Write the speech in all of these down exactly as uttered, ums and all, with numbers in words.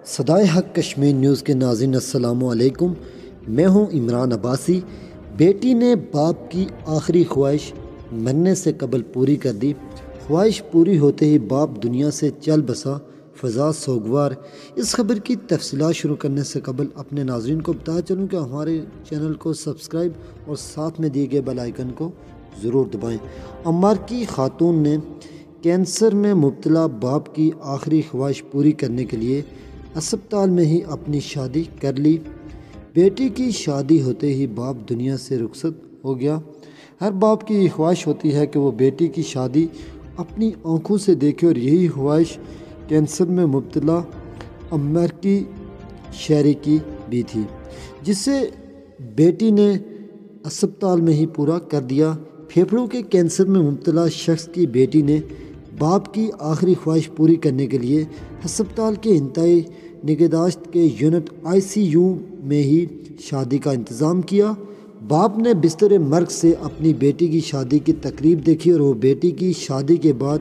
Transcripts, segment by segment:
صدائے حق کشمیر نیوز کے ناظرین السلام علیکم، میں ہوں عمران عباسی۔ بیٹی نے باپ کی آخری خواہش مرنے سے قبل پوری کر دی، خواہش پوری ہوتے ہی باپ دنیا سے چل بسا، فضا سوگوار۔ اس خبر کی تفصیلات شروع کرنے سے قبل اپنے ناظرین کو بتا چلوں کہ ہمارے چینل کو سبسکرائب اور ساتھ میں دیے گئے بیل آئیکن کو ضرور دبائیں۔ امریکی خاتون نے کینسر میں مبتلا باپ کی آخری خواہش پوری کرنے کے لیے ہسپتال میں ہی اپنی شادی کر لی۔ بیٹی کی شادی ہوتے ہی باپ دنیا سے رخصت ہو گیا۔ ہر باپ کی یہ خواہش ہوتی ہے کہ وہ بیٹی کی شادی اپنی آنکھوں سے دیکھے، اور یہی خواہش کینسر میں مبتلا امریکی شہری کی بھی تھی، جسے بیٹی نے ہسپتال میں ہی پورا کر دیا۔ پھیپھڑوں کے کینسر میں مبتلا شخص کی بیٹی نے باپ کی آخری خواہش پوری کرنے کے لیے ہسپتال کے انتہائی نگہداشت کے یونٹ آئی سی یو میں ہی شادی کا انتظام کیا۔ باپ نے بستر مرگ سے اپنی بیٹی کی شادی کی تقریب دیکھی، اور وہ بیٹی کی شادی کے بعد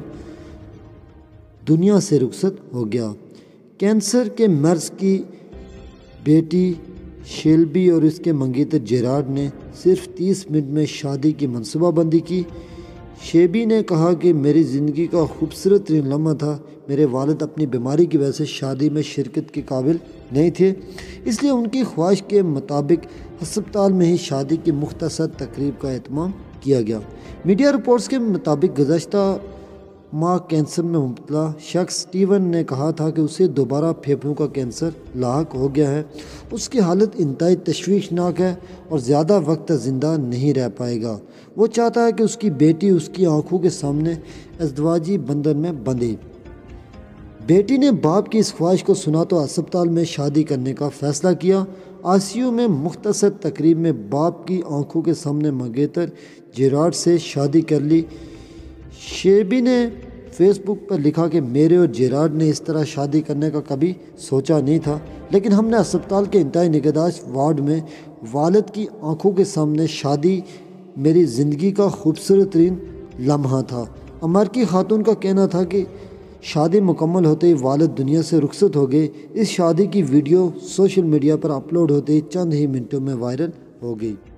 دنیا سے رخصت ہو گیا۔ کینسر کے مرض کی بیٹی شیلبی اور اس کے منگیتر جیراڈ نے صرف تیس منٹ میں شادی کی منصوبہ بندی کی۔ شیلبی نے کہا کہ میری زندگی کا خوبصورت ترین لمحہ تھا۔ میرے والد اپنی بیماری کی وجہ سے شادی میں شرکت کے قابل نہیں تھے، اس لیے ان کی خواہش کے مطابق ہسپتال میں ہی شادی کی مختصر تقریب کا اہتمام کیا گیا۔ میڈیا رپورٹس کے مطابق گزشتہ ماہ کینسر میں مبتلا شخص اسٹیون نے کہا تھا کہ اسے دوبارہ پھیپھڑوں کا کینسر لاحق ہو گیا ہے۔ اس کی حالت انتہائی تشویشناک ہے اور زیادہ وقت تک زندہ نہیں رہ پائے گا۔ وہ چاہتا ہے کہ اس کی بیٹی اس کی آنکھوں کے سامنے ازدواجی بندھن میں بندھے۔ بیٹی نے باپ کی اس خواہش کو سنا تو ہسپتال میں شادی کرنے کا فیصلہ کیا۔ آئی سی یو میں مختصر تقریب میں باپ کی آنکھوں کے سامنے منگیتر جیراڈ سے شادی کر لی۔ شیلبی نے فیس بک پر لکھا کہ میرے اور جیراڈ نے اس طرح شادی کرنے کا کبھی سوچا نہیں تھا، لیکن ہم نے ہسپتال کے انتہائی نگہداشت وارڈ میں والد کی آنکھوں کے سامنے شادی میری زندگی کا خوبصورت ترین لمحہ تھا۔ امریکی خاتون کا کہنا تھا کہ شادی مکمل ہوتے ہی والد دنیا سے رخصت ہو گئے۔ اس شادی کی ویڈیو سوشل میڈیا پر اپلوڈ ہوتے ہی چند ہی منٹوں میں وائرل ہو گئی۔